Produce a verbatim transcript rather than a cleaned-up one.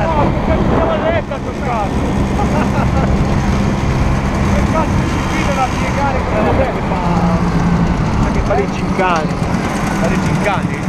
No, che cazzo l'ha detto a sto cazzo? Che cazzo ci fide da piegare come la fa? Ma che fa le gincane? Fa le gincane?